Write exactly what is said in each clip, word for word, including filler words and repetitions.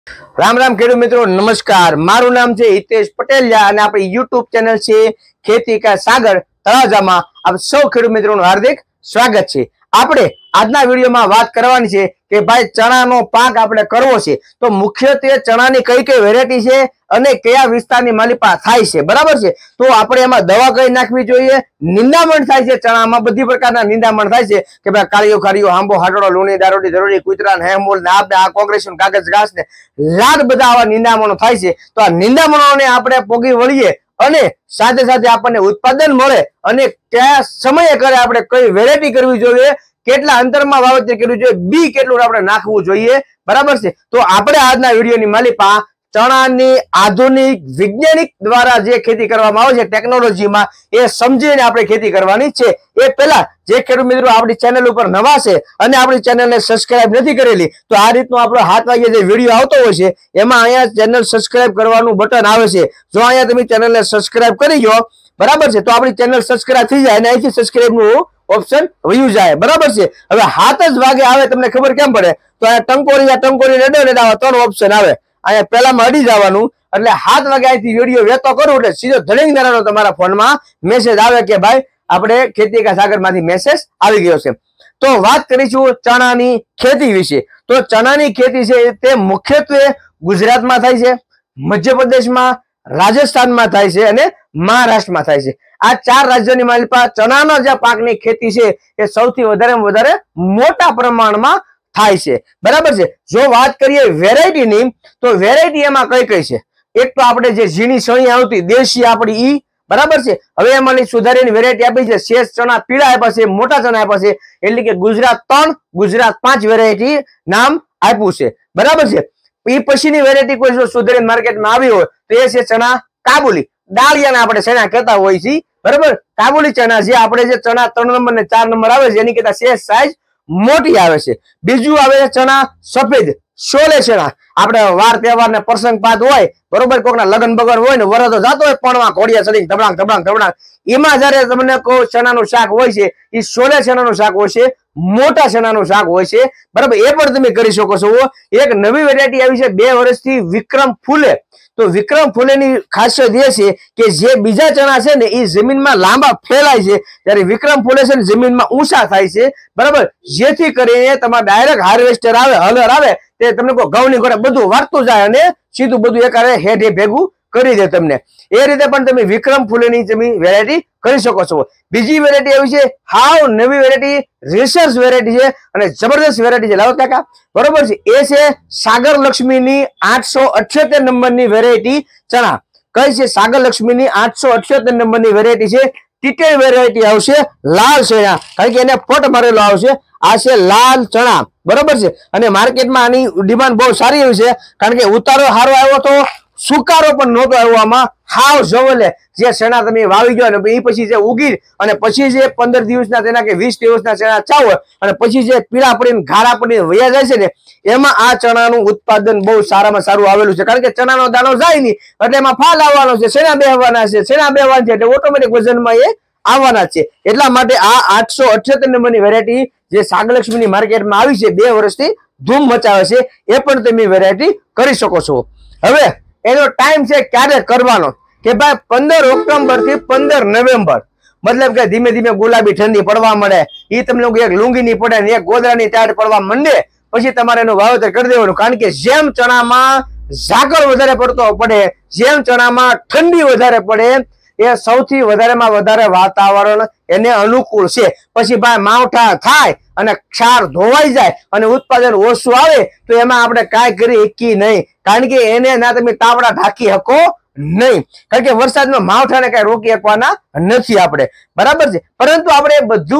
राम राम खेडूत मित्रों, नमस्कार। मारू नाम है हितेश पटेल અને આપણી યુટ્યુબ ચેનલ છે ખેતી કા સાગર તળાજામાં આપ સૌ ખેડૂત મિત્રોનું હાર્દિક સ્વાગત છે। આપણે આજના વિડીયોમાં વાત કરવાની છે કે ભાઈ ચણાનો પાક આપણે કરવો છે તો મુખ્યત્વે ચણાની કઈ કઈ વેરાયટી છે અને કયા વિસ્તારની માલિપા થાય છે, બરાબર છે। તો આપણે એમાં દવા કઈ નાખવી જોઈએ, નિંદામણ થાય છે ચણામાં બધી પ્રકારના નિંદામણ થાય છે કે ભાઈ કાળિયો ખારિયો હાંબો હાટડો લૂણી દારોડી ધરોડી કુતરા ને હેમોલ ને આપ ને આ કોંગ્રેસન કાગજ ઘાસ ને લાડ બધા આવા નિંદામણો થાય છે। તો આ નિંદામણોને આપણે પોગી વળીએ અને સાથે સાથે આપણને ઉત્પાદન મળે અને કયા સમયે કરે આપણે કઈ વેરાયટી કરવી જોઈએ, કેટલા અંતરમાં વાવેતર કરવું જોઈએ, બી કેટલું આપણે નાખવું જોઈએ, બરાબર છે। તો આપણે આજના વિડીયોની માલિપા ચણાની આધુનિક વૈજ્ઞાનિક દ્વારા જે ખેતી કરવામાં આવે છે ટેકનોલોજીમાં એ સમજીને આપણે ખેતી કરવાની છે। એ પહેલા જે ખેડૂત મિત્રો આપણી ચેનલ ઉપર નવા છે અને આપણી ચેનલને સબસ્ક્રાઇબ નથી કરેલી તો આ રીતનો આપણો હાથ વાગે જે વિડીયો આવતો હોય છે એમાં અહીંયા ચેનલ સબસ્ક્રાઇબ કરવાનું બટન આવે છે। જો અહીંયા તમે ચેનલને સબસ્ક્રાઇબ કરી દો, બરાબર છે, તો આપણી ચેનલ સબસ્ક્રાઇબ થઈ જાય અને અહીંથી સબસ્ક્રાઇબ નું ઓપ્શન વયું જાય, બરાબર છે। હવે હાથ જ વાગે આવે તમને ખબર કેમ પડે તો આ ટંકોરી આ ટંકોરી રેડો ને આવા ત્રણ ઓપ્શન આવે, અહીંયા પહેલામાં અડી જવાનું એટલે હાથ વાગે અહીંથી વિડીયો વેતો કરું એટલે સીધો ધડીંગ નારાનો તમારા ફોનમાં મેસેજ આવે કે ભાઈ આપણે ખેતી કા સાગરમાંથી મેસેજ આવી ગયો છે। તો વાત કરીશું ચણાની ખેતી વિશે। તો ચણાની ખેતી છે તે મુખ્યત્વે ગુજરાતમાં થાય છે, મધ્યપ્રદેશમાં, રાજસ્થાનમાં થાય છે અને મહારાષ્ટ્રમાં થાય છે। આ ચાર રાજ્યોની માલિપા ચણાના જે પાકની ખેતી છે એ સૌથી વધારે વધારે મોટા પ્રમાણમાં થાય છે, બરાબર છે। જો વાત કરીએ વેરાયટીની તો વેરાયટી એમાં કઈ કઈ છે, એક તો આપણે જે ઝીણી સણી આવતી દેશી આપણી ઈ, બરાબર છે। હવે એમાંની સુધારેલી વેરાયટી આપી છે શેષ ચણા પીળા આપ્યા છે, મોટા ચણા આપ્યા છે, એટલે કે ગુજરાત ત્રણ ગુજરાત પાંચ વેરાયટી નામ આપ્યું છે, બરાબર છે। એ પછીની વેરાયટી કોઈ જો સુધારેલી માર્કેટમાં આવી હોય તો એ છે ચણા કાબુલી, દાળિયાને આપણે ચણા કહેતા હોય છે, બરાબર। કાબુલી ચણા જે આપણે જે ચણા ત્રણ નંબર ને ચાર નંબર આવે છે એની કરતા શેષ સાઈઝ મોટી આવે છે। બીજું આવે છે ચણા સફેદ શોલે ચણા, આપણે વાર તહેવાર ને પ્રસંગ પાત હોય, બરોબર, કોકના લગ્ન બગન હોય ને વરતો જતો હોય પણવા ઘોડિયા ચડી ધબડાંગ ધબડાંગ ધબડાંગ એમાં જયારે તમને કોઈ ચણાનું શાક હોય છે એ શોલે ચણાનું શાક હોય છે, મોટા ચણાનું શાક હોય છે, બરાબર, એ પણ તમે કરી શકો છો। એક નવી વેરાયટી આવી છે બે વર્ષથી વિક્રમ ફૂલે। તો વિક્રમ ફૂલેની ખાસિયત એ છે કે જે બીજા ચણા છે ને એ જમીનમાં લાંબા ફેલાય છે ત્યારે વિક્રમ ફૂલે છે ને જમીનમાં ઊંચા થાય છે, બરાબર, જેથી કરીને તમારે ડાયરેક્ટ હાર્વેસ્ટર આવે હલર આવે તે તમને કોઈ ઘઉંની ઘોડે બધું વાળતું જાય અને સીધું બધું એકારે હેઠે ભેગું કરી દે તમને। એ રીતે પણ તમે વિક્રમ ફૂલેની તમે વેરાયટી કરી શકો છો। બીજી વેરાયટી આવી છે હાવ નવી વેરાયટી, રિસર્ચ વેરાયટી છે અને જબરદસ્ત વેરાયટી છે, લાવો કાકા, બરોબર છે, એ છે સાગર લક્ષ્મીની આઠસો અઠ્યોતેર નંબરની વેરાયટી ચણા। કઈ છે સાગર લક્ષ્મીની આઠસો અઠ્યોતેર નંબરની વેરાયટી છે, ટીટેલ વેરાયટી આવશે, લાલ ચણા, કારણ કે એને ફોટ મારેલો આવશે, આ છે લાલ ચણા, બરોબર છે। અને માર્કેટમાં આની ડિમાન્ડ બહુ સારી એવી છે કારણ કે ઉતારો સારો આવ્યો તો સુકારો પણ નહોતો આવ્યો આમાં, હાવ જવલે જે ચણા તમે વાવી ગયો ને એ પછી જે ઉગી અને પછી જે પંદર દિવસના તેના કે વીસ દિવસના ચણા ચાવ અને પછી જે પીળા પડીને ઘાડા પડીને વયા જાય છે ને એમાં આ ચણાનું ઉત્પાદન બહુ સારામાં સારું આવેલું છે, કારણ કે ચણાનો દાણો જાય નહીં એટલે એમાં ફાલ આવવાનો છે, ચણા બેહવાના છે, ચણા બેહવાના છે એટલે ઓટોમેટિક વજનમાં એ આવવાના છે। એટલા માટે આ આઠસો અઠ્યોતેર નંબરની વેરાયટી જે સાગરલક્ષ્મીની માર્કેટમાં આવી છે બે વર્ષથી ધૂમ મચાવે છે, એ પણ તમે વેરાયટી કરી શકો છો। હવે એનો ટાઈમ છે ક્યારે કરવાનો કે ભાઈ પંદર ઓક્ટોબર થી પંદર નવેમ્બર, મતલબ કે ધીમે ધીમે ગુલાબી ઠંડી પડવા મળે, એ તમને એક લુંગીની પડે ને એક ગોદરાની ટાટ પડવા માંડે પછી તમારે એનું વાવેતર કરી દેવાનું, કારણ કે જેમ ચણામાં ઝાકળ વધારે પડતો પડે, જેમ ચણામાં ઠંડી વધારે પડે એ સૌથી વધારેમાં વધારે વાતાવરણ એને અનુકૂળ છે। પછી ભાઈ માવઠા થાય અને ક્ષાર ધોવાઈ જાય અને ઉત્પાદન ઓછું આવે તો એમાં આપણે કાંઈ કરી શકીએ નહીં, કારણ કે એને ના તમે તાવડા ઢાંકી શકો નહીં, કારણ કે વરસાદમાં માવઠાને કઈ રોકી શકવાના નથી આપણે, બરાબર છે। પરંતુ આપણે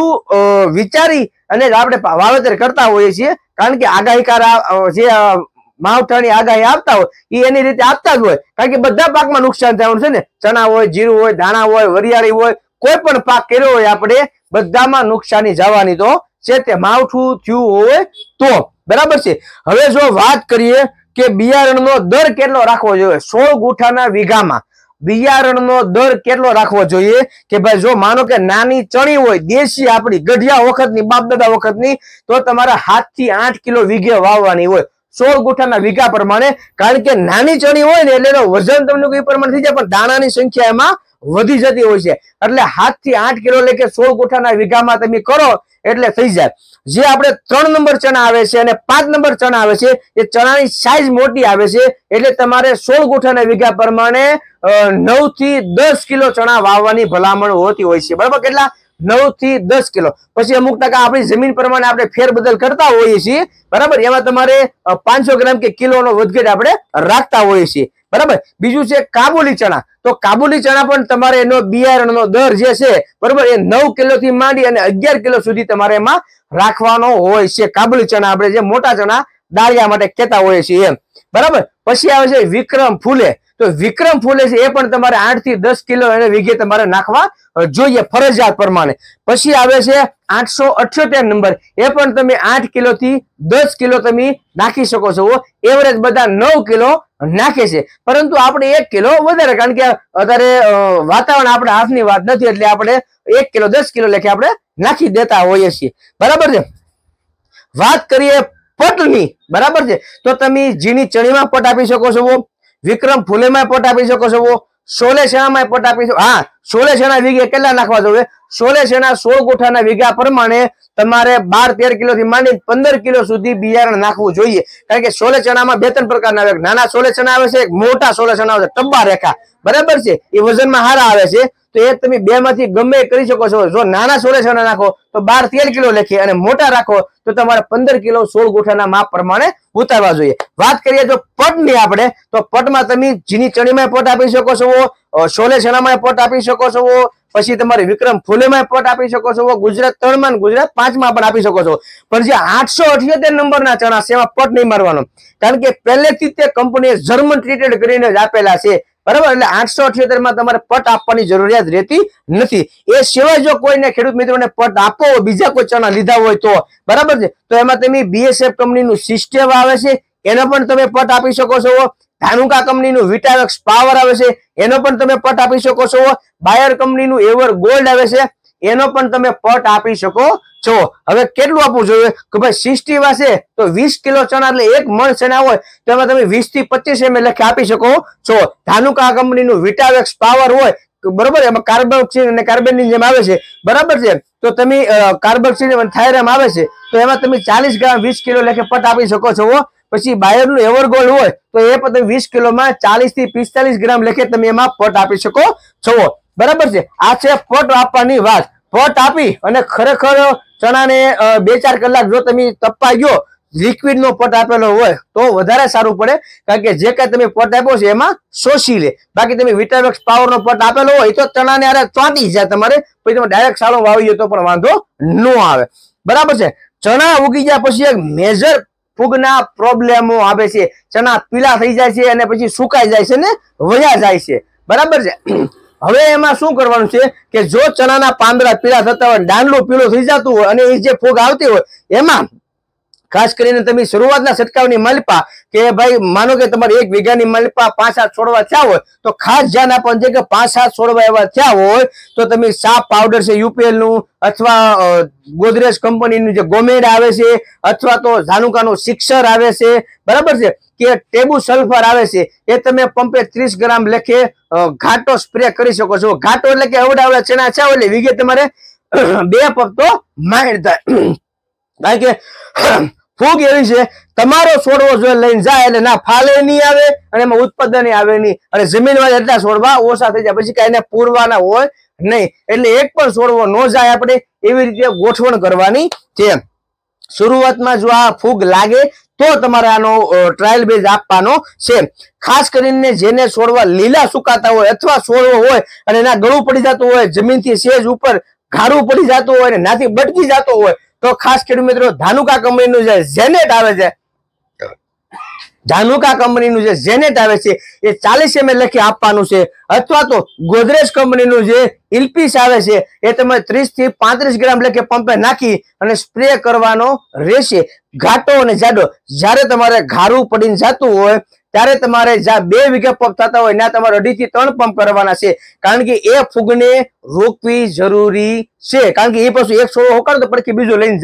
બધું વિચારી અને આપણે વાવેતર કરતા હોઈએ છીએ, કારણ કે આગાહીકાર જે માવઠાની આગાહી આપતા હોય એ એની રીતે આપતા જ હોય, કારણ કે બધા પાકમાં નુકસાન થવાનું છે ને, ચણા હોય, જીરું હોય, ધાણા હોય, વરિયાળી હોય, કોઈ પણ પાક કર્યો હોય આપણે બધામાં નુકસાની જવાની તો છે, તે માવઠું થયું હોય તો, બરાબર છે। હવે જો વાત કરીએ કે બિયારણનો દર કેટલો રાખવો જોઈએ, સોળ ગુઠાના વીઘામાં બિયારણનો દર કેટલો રાખવો જોઈએ કે ભાઈ જો માનો કે નાની ચણી હોય દેશી આપણી ગઢિયા વખતની બાપ દાદા વખતની તો તમારે સાત થી આઠ કિલો વીઘે વાવવાની હોય, સોળ ગુઠાના વીઘા પ્રમાણે, કારણ કે નાની ચણી હોય ને એટલે એનો વજન તમને એ પ્રમાણે થઈ જાય, પણ દાણાની સંખ્યા એમાં વધી જતી હોય છે. એટલે સાત થી આઠ કિલો એટલે કે સોળ ગુઠાના વીઘામાં તમે કરો એટલે થઈ જાય. જે આપણે ત્રણ નંબર ચણા આવે છે અને પાંચ નંબર ચણા આવે છે, એ ચણાની સાઈઝ મોટી આવે છે, એટલે તમારે સોળ ગુઠાના વીઘા પ્રમાણે નવ થી દસ કિલો ચણા વાવવાની ભલામણ હોતી હોય છે. બરાબર, કેટલા? નવ થી દસ કિલો. પછી અમુક ટકા આપણી જમીન પ્રમાણે આપણે ફેરબદલ કરતા હોઈએ છીએ. બરાબર, એમાં તમારે પાંચસો ગ્રામ કે કિલોનો વધઘટ આપણે રાખતા હોઈએ છીએ. બરાબર. બીજું છે કાબુલી ચણા. તો કાબુલી ચણા પણ તમારે એનો બિયારણનો દર જે છે, બરાબર, એ નવ કિલો થી માંડી અને અગિયાર કિલો સુધી તમારે એમાં રાખવાનો હોય છે. કાબુલી ચણા આપણે જે મોટા ચણા દાળિયા માટે કહેતા હોઈએ છીએ એમ. બરાબર. પછી આવે છે વિક્રમ ફૂલે. તો વિક્રમ ફૂલે છે એ પણ તમારે આઠ થી દસ કિલો એને વીઘે તમારે નાખવા જોઈએ ફરજિયાત પ્રમાણે. પછી આવે છે આઠસો અઠ્યોતેર નંબર. એ પણ તમે આઠ કિલો થી દસ કિલો તમે નાખી શકો છો. એવરેજ બધા નવ કિલો નાખે છે, પરંતુ આપણે એક કિલો વધારે, કારણ કે અત્યારે વાતાવરણ આપણા હાથની વાત નથી, એટલે આપણે એક કિલો દસ કિલો લેખે આપણે નાખી દેતા હોઈએ છીએ. બરાબર છે. વાત કરીએ પટની. બરાબર છે. તો તમે ઝીણી ચણીમાં પટ આપી શકો છો, વિક્રમ ફૂલેમાં પટ આપી શકો છો, સોલે ચણામાં પટ આપી શકો. હા, સોલે ચણા વીઘે કેટલા નાખવા જોઈએ? સોલે ચણા સોળ ગુઠાના વીઘા પ્રમાણે તમારે બાર તેર કિલો થી માંડી પંદર કિલો સુધી બિયારણ નાખવું જોઈએ. કારણ કે સોલે ચણામાં બે ત્રણ પ્રકારના આવે. નાના સોલે ચણા આવે છે, એક મોટા સોલે ચણા આવે છે, ટબ્બા રેખા. બરાબર છે. એ વજનમાં હારા આવે છે. તો એ તમે બે માંથી ગમે કરી શકો છો. જો નાના સોલે ચણા નાખો તો બાર તેર કિલો લેખે, અને મોટા રાખો તો તમારે પંદર કિલો સોળ ગુઠાના માપ પ્રમાણે ઉતારવા જોઈએ. વાત કરીએ જો પટની આપણે, તો પટમાં તમે ઝીણી ચણીમાં પટ આપી શકો છો, સોલે ચણામાં પટ આપી શકો છો, પછી તમારે વિક્રમ ફૂલેમાં પટ આપી શકો છો, ગુજરાત ત્રણમાં ગુજરાત પાંચમાં પણ આપી શકો છો. પણ જે આઠસો અઠ્યોતેર નંબરના ચણા છે એમાં પટ નહીં મારવાનો, કારણ કે પહેલેથી તે કંપનીએ જર્મન ટ્રીટેડ કરીને જ આપેલા છે. બરાબર. એટલે આઠસો અઠ્યોતેર માં તમારે પટ આપવાની જરૂરિયાત રહેતી નથી. એ સિવાય જો કોઈને ખેડૂત મિત્રોને પટ આપવો હોય, બીજા કોઈ ચણા લીધા હોય તો, બરાબર છે, તો એમાં તમે બીએસએફ કંપનીનું સિસ્ટમ આવે છે, એનો પણ તમે પટ આપી શકો છો. ધાનુકા કંપનીનું વિટાવેક્સ પાવર આવે છે, એનો પણ તમે પટ આપી શકો છો. બાયર કંપનીનું એવર ગોલ્ડ આવે છે, એનો પણ તમે પટ આપી શકો છો. હવે કેટલું આપવું જોઈએ? કે ભાઈ સિક્સટી વાસે તો વીસ કિલો ચણા એટલે એક મણ ચણા હોય તો એમાં તમે વીસ થી પચીસ એમએલ લખી આપી શકો છો. ધાનુકા કંપનીનું વિટાવેક્સ પાવર હોય, બરોબર, એમાં કાર્બોક્સિન અને કાર્બેનની જેમ આવે છે. બરાબર છે. તો તમે કાર્બોક્સિન અને થાયરામ આવે છે, તો એમાં તમે ચાલીસ ગ્રામ વીસ કિલો લેખે પટ આપી શકો છો. પછી બાયરનું એવરગોલ્ડ હોય તો એ પણ તમે વીસ કિલોમાં ચાલીસ થી પિસ્તાલીસ ગ્રામ લેખે તમે એમાં પટ આપી શકો છો. બરાબર છે. આ છે પટ આપવાની વાત. પટ આપી અને ખરેખર ચણાને બે ચાર કલાક જો તમે તપવા ગયો, લિક્વિડ નો પટ આપેલો હોય તો વધારે સારું પડે, કારણ કે જે કઈ તમે પટ આપ્યો છે એમાં શોષી લે. બાકી તમે વિટાવેક્સ પાવર નો પટ આપેલો હોય તો ચણાને આરે ચોંટી જાય તમારે, પછી તમે ડાયરેક્ટ સારો વાવી તો પણ વાંધો ન આવે. બરાબર છે. ચણા ઉગી ગયા પછી એક મેજર ફૂગના પ્રોબ્લેમો આવે છે. ચણા પીળા થઈ જાય છે અને પછી સુકાઈ જાય છે ને વયા જાય છે. બરાબર છે. હવે એમાં શું કરવાનું છે કે જો ચણાના પાંદડા પીળા થતા હોય, દાંડલો પીળો થઈ જતું હોય અને એ જે ફૂગ આવતી હોય, એમાં ખાસ કરીને તમે શરૂઆતના છંટકાવની માલિપા, કે ભાઈ માનો કે તમારે એક વીઘાની માલિપા પાંચ સાત છોડવા થયા હોય તો ખાસ ધ્યાન આપવાનું છે કે પાંચ સાત છોડવા એવા થયા હોય તો તમે સાપ પાવડર છે યુપીએલ નું, અથવા ગોદરેજ કંપનીનું જે ગોમેડ આવે છે, અથવા તો ધાનુકાનું સિક્સર આવે છે, બરાબર છે, કે ટેબુ સલ્ફર આવે છે, એ તમે પંપે ત્રીસ ગ્રામ લેખે ઘાટો સ્પ્રે કરી શકો છો. ઘાટો એટલે કે અવડાવડા ચણા છે એટલે વીઘે તમારે બે પગ તો માંડ થાય, કારણ કે ફૂગ એવી છે તમારો છોડવો જો લઈને જાય એટલે ના ફાલે નહીં આવે અને એમાં ઉત્પાદન આવે નહીં, અને જમીનમાં એટલા છોડવા ઓછા થઈ જાય, પછી કઈ એને પૂરવાના હોય નહીં. એટલે એક પણ છોડવો ન જાય, આપણે એવી રીતે ગોઠવણ કરવાની છે. શરૂઆતમાં જો આ ફૂગ લાગે તો તમારે આનો ટ્રાયલ બેઝ આપવાનો છે. ખાસ કરીને જેને છોડવા લીલા સુકાતા હોય અથવા છોડવો હોય અને એના ગળું પડી જતું હોય, જમીનથી સેજ ઉપર ઘારું પડી જતું હોય અને નાથી બટકી જતો હોય, તો ખાસ ખેડૂત મિત્રો ધાનુકા કંપનીનું જે ઝેનેટ આવે છે, ધાનુકા કંપનીનું જે ઝેનેટ આવે છે એ ચાલીસ એમએલ લખી આપવાનું છે, અથવા તો ગોદરેજ કંપનીનું જે ઇલ્પિસ આવે છે એ તમે ત્રીસ થી પાંત્રીસ ગ્રામ લખી પંપે નાખી અને સ્પ્રે કરવાનો રહેશે. ઘાટો અને જાડો જયારે તમારે ઘારું પડીને જતું હોય ત્યારે તમારે જ્યાં બે વીઘા પંપ થતા હોય ત્યાં તમારે અઢી થી ત્રણ પંપ કરવાના છે, કારણ કે એ ફૂગને રોકવી જરૂરી છે. કારણ કે એ પછી એક છોડો હોકાડો તો પછી બીજો લઈને જાય.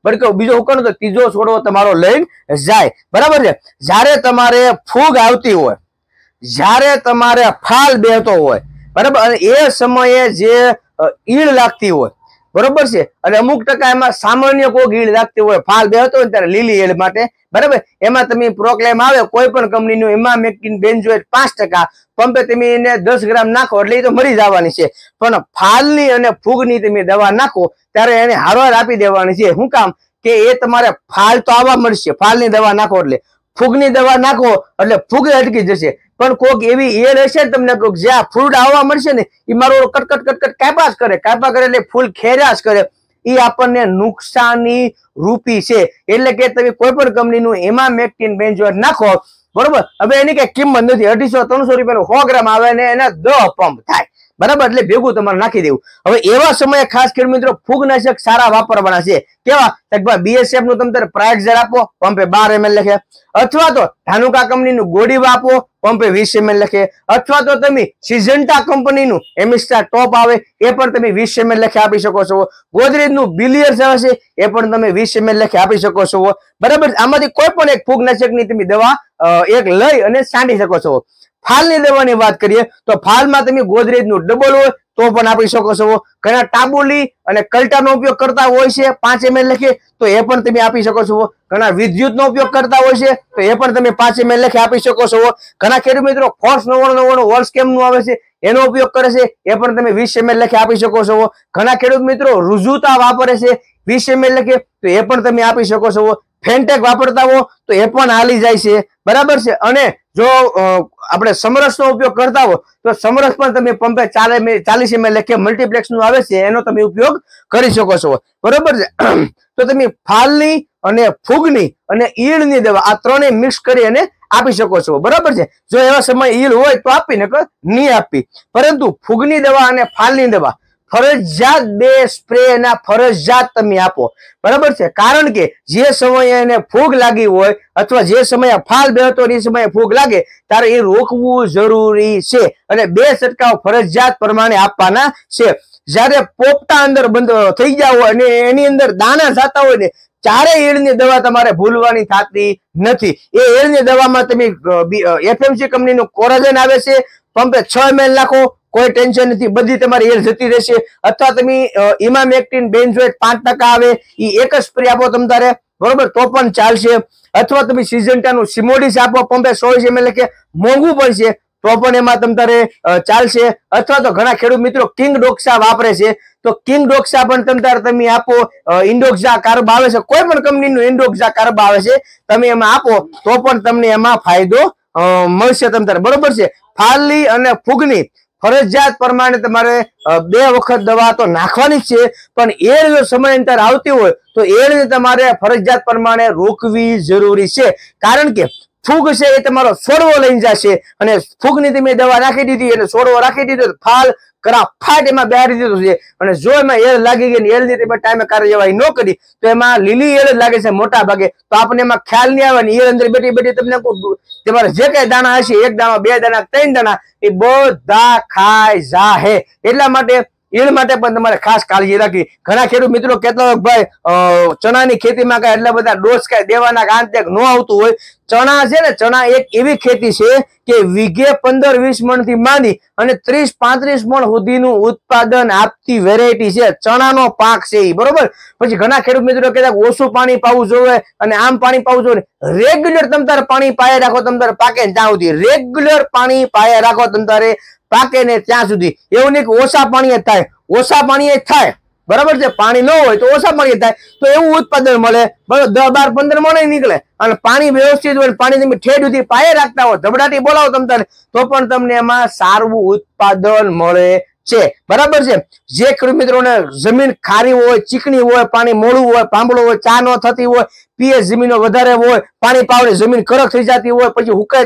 ભડકો બીજો હુકમ તો ત્રીજો છોડવો તમારો લઈને જાય, બરાબર છે. જ્યારે તમારે ફૂગ આવતી હોય, જ્યારે તમારે ફાલ બેહતો હોય, બરાબર, અને એ સમયે જે ઈળ લાગતી હોય, બરોબર છે, અને અમુક ટકા એમાં સામાન્ય કોઈક ઈળ લાગતી હોય, ફાલ બેહતો હોય ત્યારે લીલી ઈળ માટે, બરાબર, એમાં તમે પ્રોક્લેમ આવે કોઈ પણ કંપનીનું ઇમામેક્ટિન બેન્ઝોએટ પાંચ ટકા પંપે તમે એને દસ ગ્રામ નાખો એટલે એ તો મરી જવાની છે, પણ ફાલની અને ફૂગની તમે દવા નાખો ત્યારે એને હારવાર આપી દેવાની છે. શું કામ કે એ તમારે ફાલ તો આવવા મળશે, ફાલની દવા નાખો એટલે, ફૂગની દવા નાખો એટલે ફૂગ અટકી જશે, પણ કોઈક એવી ઈયળ હશે તમને કોઈક જ્યાં ફૂલ આવવા મળશે ને એ મારો કટકટ કટકટ કાપા જ કરે, કાપા કરે એટલે ફૂલ ખેર્યા જ કરે, એ આપણને નુકસાની રૂપી છે. એટલે કે તમે કોઈ પણ કંપનીનું ઇમામેક્ટિન બેન્ઝોએટ નાખો, બરોબર, હવે એની કઈ કિંમત નથી, અઢીસો ત્રણસો રૂપિયાનું સો ગ્રામ આવે ને એના દસ પંપ થાય, બરાબર, એટલે ભેગું તમારે નાખી દેવું. હવે એવા સમયે ખાસ ખેડૂત મિત્રો ફૂગનાશક સારા વાપરવાના છે. કેવા? બીએસએફ નું તમે પ્રાઇઝર આપો, પંપે બાર એમએલ લખે, અથવા તો ધાનુકા કંપનીનું ગોડી આપો, પંપે વીસ એમએલ લખે, અથવા તો તમે સિઝન્ટા કંપનીનું એમિસ્ટા ટોપ આવે એ પણ તમે વીસ એમએલ લખે આપી શકો છો. ગોદરેજ નું બિલિયર્સ આવે છે એ પણ તમે વીસ એમએલ લખે આપી શકો છો, બરાબર. આમાંથી કોઈ પણ એક ફૂગનાશકની તમે દવા એક લઈ અને છાંટી શકો છો. ફાલની દવાની વાત કરીએ તો ફાલમાં તમે ગોદરેજ નું ડબલ હોય તો પણ આપી શકો છો. ઘણા ટાબુલી અને કલ્ટાનો ઉપયોગ કરતા હોય છે, પાંચ એમએલ લખે તો એ પણ તમે આપી શકો છો. ઘણા વિદ્યુતનો ઉપયોગ કરતા હોય છે તો એ પણ તમે પાંચ એમએલ લખે આપી શકો છો. ઘણા ખેડૂત મિત્રો ફોર્સ નવ્વાણું નવ્વાણું વર્લ્ડ સ્કેમ નું આવે છે એનો ઉપયોગ કરે છે એ પણ તમે વીસ એમએલ લખે આપી શકો છો. ઘણા ખેડૂત મિત્રો રુજુતા વાપરે છે વીસ એમએલ લખે તો એ પણ તમે આપી શકો છો. ફેન્ટેક વાપરતા હો તો એ પણ હાલી જાય છે, બરાબર છે. અને જો આપણે સમરસ નો ઉપયોગ કરતા હો તો સમરસ પણ તમે પંપે ચાલીસ એમએલ લખે મલ્ટીપ્લેક્સ નું આવે છે એનો તમે ઉપયોગ કરી શકો છો, બરોબર છે. તો તમે ફાલની અને ફૂગની અને ઈળની દવા આ ત્રણેય મિક્સ કરી અને આપી શકો છો, બરાબર છે. જો એવા સમય ઈળ હોય તો આપી, ને નહીં આપી. પરંતુ ફૂગની દવા અને ફાલની દવા ફરજિયાત બે સ્પ્રે ના ફરજિયાત તમે આપો, બરાબર છે. કારણ કે જે સમયે એને ફૂગ લાગી હોય અથવા જે સમયે ફાલ બેહતો એ સમયે ફૂગ લાગે ત્યારે એ રોકવું જરૂરી છે અને બે છંટકાવ ફરજિયાત પ્રમાણે આપવાના છે. જયારે પોપટા અંદર બંધ થઈ ગયા હોય અને એની અંદર દાણા જતા હોય ને ચારે ઈળની દવા તમારે ભૂલવાની થતી નથી. એ ઈળની દવામાં તમે એફએમસી કંપનીનું કોરાજન આવે છે, પંપે છ એમએલ નાખો, કોઈ ટેન્શન નથી, બધી તમારી ઈળ જતી રહેશે. અથવા તમે ઇમામેક્ટિન બેન્ઝોએટ પાંચ ટકા આવે એ એક જ સ્પ્રે આપો તમ તારે, બરોબર, તો પણ ચાલશે. અથવા તમે સિઝન્ટાનું સિમોડિસ આપો, પંપે સો એમએલ કે મોંઘું પણ છે તો પણ એમાં તમ તારે ચાલશે. અથવા તો ઘણા ખેડૂત મિત્રો કિંગ ડોક્સા વાપરે છે તો કિંગ ડોક્સા પણ તમ તારે તમે આપો. ઇન્ડોક્સા કાર્બ આવે છે, કોઈ પણ કંપનીનું ઇન્ડોક્સા કાર્બ આવે છે તમે એમાં આપો તો પણ તમને એમાં ફાયદો મળશે તમ તારે, બરોબર છે. ફાલની અને ફૂગની ફરજિયાત પ્રમાણે તમારે બે વખત દવા તો નાખવાની જ છે, પણ એળ જો સમયાંતર આવતી હોય તો એળને તમારે ફરજિયાત પ્રમાણે રોકવી જરૂરી છે. કારણ કે ફૂગ છે એ તમારો છોડવો લઈને જશે અને ફૂગની તમે દવા નાખી દીધી અને છોડવો રાખી દીધો ફાલ કરા ફાટ એમાં બેહારી દીધું છે. અને જો એમાં એળ લાગી ગઈ ને એળની તમે ટાઈમે કાર્યવાહી ન કરી તો એમાં લીલી એળ જ લાગે છે મોટા ભાગે, તો આપણને એમાં ખ્યાલ નહીં આવે ને એળ અંદર બેઠી બેઠી તમને તમારે જે કઈ દાણા હશે એક દાણા બે દાણા ત્રણ દાણા એ બધા ખાઈ જાહે. એટલા માટે ઈળ માટે પણ તમારે ખાસ કાળજી રાખવી. ઘણા ખેડૂત મિત્રો કહેતા હોય ભાઈ ચણાની ખેતીમાં કઈ એટલા બધા ડોઝ કઈ દેવાના કાંતેક ન આવતું હોય. ચણા છે ને, ચણા એક એવી ખેતી છે કે વીઘે પંદર વીસ મણ થી માંડી અને ત્રીસ પાંત્રીસ મણ સુધીનું ઉત્પાદન આપતી વેરાયટી છે. ચણાનો પાક છે એ, બરોબર. પછી ઘણા ખેડૂત મિત્રો કહેતા ઓછું પાણી પાવું જોઈએ અને આમ પાણી પાવું જોઈએ. રેગ્યુલર તમ તારે પાણી પાયા રાખો તમ તારે પાકે ત્યાં સુધી, રેગ્યુલર પાણી પાયા રાખો તમ તારે પાકે ને ત્યાં સુધી. એવું નહીં કે ઓછા પાણીએ થાય, ઓછા પાણીએ થાય, બરાબર છે. પાણી ન હોય તો ઓછા પાણી થાય તો એવું ઉત્પાદન મળે, બરાબર. દસ બાર પંદર મણ નીકળે અને પાણી વ્યવસ્થિત હોય, પાણી તમે ઠેઠ સુધી પાયે રાખતા હોય, ધબડાટી બોલાવો તમ તારે તો પણ તમને એમાં સારું ઉત્પાદન મળે છે, બરાબર છે. જે ખેડૂત મિત્રોને જમીન ખારી હોય, ચીકણી હોય, પાણી મોડું હોય, પાંબળો હોય, ચા ન થતી હોય, પીએચ જમીનો વધારે હોય, પાણી પાવડે જમીન કડક થઈ જતી હોય, પછી હુકાઈ તરફ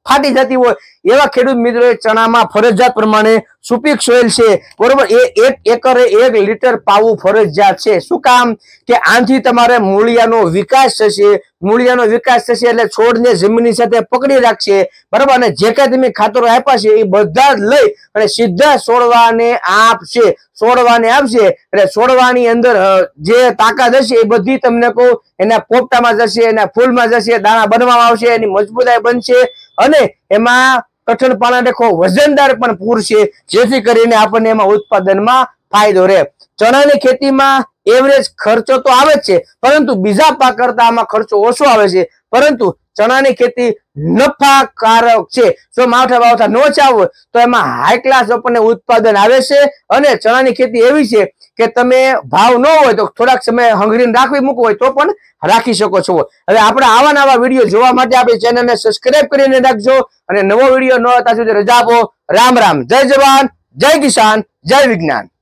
ફાટી જતી હોય એવા ખેડૂત મિત્રોએ ચણામાં ફરજિયાત પ્રમાણે સુપિક્સ ઓઇલ છે બરોબર એ એક એકરે એક લીટર પાવું ફરજિયાત છે। શું કામ કે આથી તમારે મૂળિયાનો વિકાસ થશે, મૂળિયાનો વિકાસ થશે એટલે છોડને જમીનની સાથે પકડી રાખશે બરોબર। અને જે કાંઈ તમે ખાતરો આપ્યા છે એ બધા જ લઈ અને સીધા છોડવાને આપશે, છોડવાને આપશે એટલે છોડવાની અંદર જે તાકાત હશે એ બધી તમને કહું એના પોપટામાં જશે, એના ફૂલમાં જશે, દાણા બનવામાં આવશે, એની મજબૂતાઈ બનશે અને એમાં કઠણ પાણા દેખો વજનદાર પણ પૂરશે, જેથી કરીને આપણને એમાં ઉત્પાદનમાં ફાયદો રહે। ચણાની ખેતીમાં એવરેજ ખર્ચો તો આવે જ છે, પરંતુ બીજા પાક કરતા આમાં ખર્ચો ઓછો આવે છે, પરંતુ ચણાની ખેતી નફાકારક છે। જો માવઠા બાવઠા નો ચાવો તો એમાં હાઈ ક્લાસ આપણને ઉત્પાદન આવે છે અને ચણાની ખેતી એવી છે કે તમે ભાવ ન હોય તો થોડાક સમય હંગરીને રાખવી મૂકવો હોય તો પણ રાખી શકો છો। હવે આપણે આવા નવા વિડીયો જોવા માટે આપણી ચેનલને સબસ્ક્રાઇબ કરીને રાખજો અને નવો વિડીયો ન હતા સુધી રજા આપો। રામ રામ, જય જવાન, જય કિસાન, જય વિજ્ઞાન।